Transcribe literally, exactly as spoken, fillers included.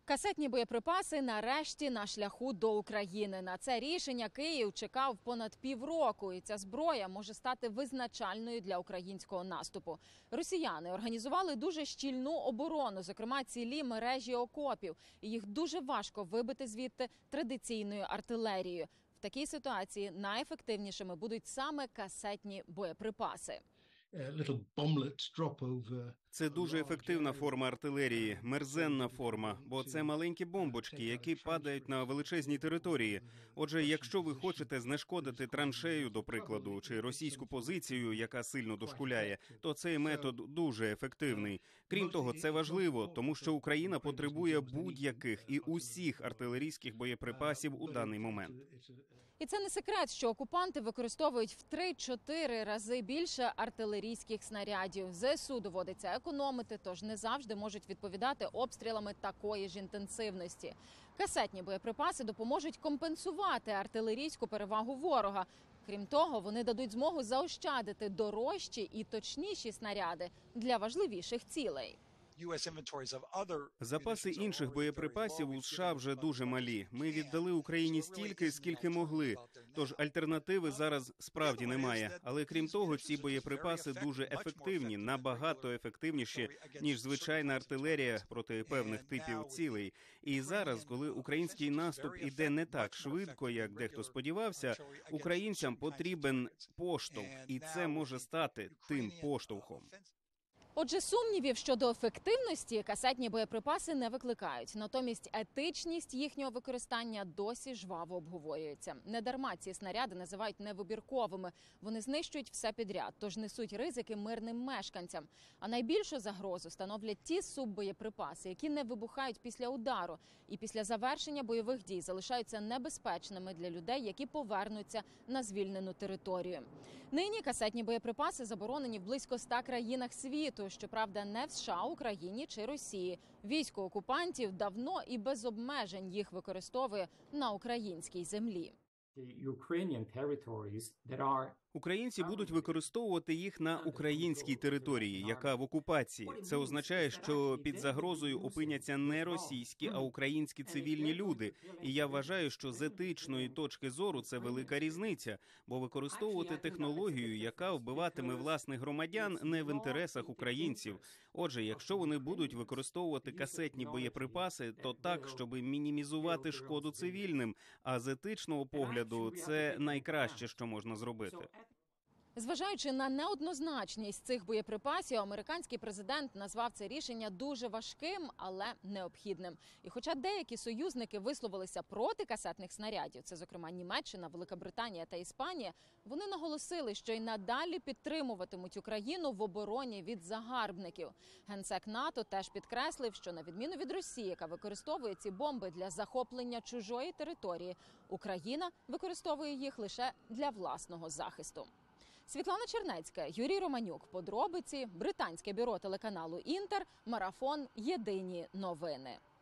Касетні боєприпаси нарешті на шляху до України. На це рішення Київ чекав понад півроку, і ця зброя може стати визначальною для українського наступу. Росіяни організували дуже щільну оборону, зокрема цілі мережі окопів, і їх дуже важко вибити звідти традиційною артилерією. В такій ситуації найефективнішими будуть саме касетні боєприпаси. Це дуже ефективна форма артилерії, мерзенна форма, бо це маленькі бомбочки, які падають на величезні території. Отже, якщо ви хочете знешкодити траншею, до прикладу, чи російську позицію, яка сильно дошкуляє, то цей метод дуже ефективний. Крім того, це важливо, тому що Україна потребує будь-яких і усіх артилерійських боєприпасів у даний момент. І це не секрет, що окупанти використовують в три-чотири рази більше артилерійських снарядів. ЗСУ доводиться економити, тож не завжди можуть відповідати обстрілами такої ж інтенсивності. Касетні боєприпаси допоможуть компенсувати артилерійську перевагу ворога. Крім того, вони дадуть змогу заощадити дорожчі і точніші снаряди для важливіших цілей. Запаси інших боєприпасів у США вже дуже малі. Ми віддали Україні стільки, скільки могли. Тож альтернативи зараз справді немає. Але крім того, ці боєприпаси дуже ефективні, набагато ефективніші, ніж звичайна артилерія проти певних типів цілей. І зараз, коли український наступ іде не так швидко, як дехто сподівався, українцям потрібен поштовх. І це може стати тим поштовхом. Отже, сумнівів щодо ефективності касетні боєприпаси не викликають. Натомість етичність їхнього використання досі жваво обговорюється. Недарма ці снаряди називають невибірковими. Вони знищують все підряд, тож несуть ризики мирним мешканцям. А найбільшу загрозу становлять ті суббоєприпаси, які не вибухають після удару і після завершення бойових дій залишаються небезпечними для людей, які повернуться на звільнену територію. Нині касетні боєприпаси заборонені в близько ста країнах світу. Щоправда, не в США, Україні чи Росії. Військо окупантів давно і без обмежень їх використовує на українській землі. Українці будуть використовувати їх на українській території, яка в окупації. Це означає, що під загрозою опиняться не російські, а українські цивільні люди. І я вважаю, що з етичної точки зору це велика різниця, бо використовувати технологію, яка вбиватиме власних громадян, не в інтересах українців. Отже, якщо вони будуть використовувати касетні боєприпаси, то так, щоб мінімізувати шкоду цивільним, а з етичного погляду це найкраще, що можна зробити. Зважаючи на неоднозначність цих боєприпасів, американський президент назвав це рішення дуже важким, але необхідним. І хоча деякі союзники висловилися проти касетних снарядів, це, зокрема, Німеччина, Велика Британія та Іспанія, вони наголосили, що й надалі підтримуватимуть Україну в обороні від загарбників. Генсек НАТО теж підкреслив, що на відміну від Росії, яка використовує ці бомби для захоплення чужої території, Україна використовує їх лише для власного захисту. Світлана Чернецька, Юрій Романюк. Подробиці. Британське бюро телеканалу «Інтер». Марафон. Єдині новини.